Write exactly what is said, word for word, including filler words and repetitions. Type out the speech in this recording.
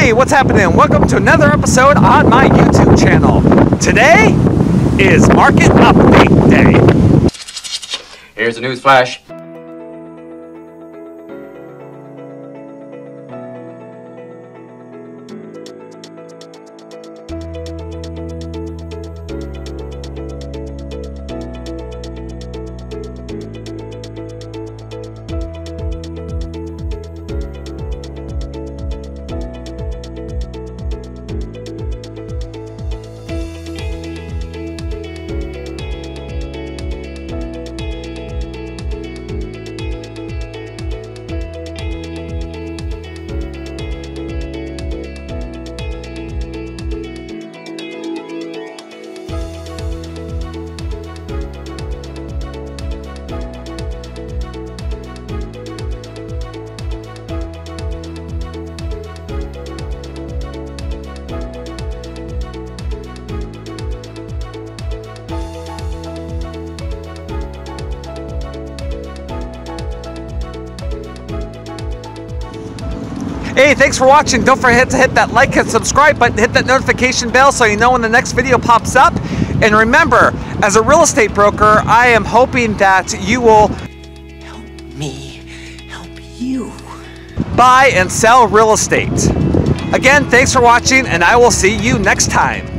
Hey, what's happening? Welcome to another episode on my YouTube channel. Today is Market Update Day. Here's the news flash. Hey, thanks for watching. Don't forget to hit that like and subscribe button, hit that notification bell so you know when the next video pops up. And remember, as a real estate broker, I am hoping that you will help me help you buy and sell real estate. Again, thanks for watching, and I will see you next time.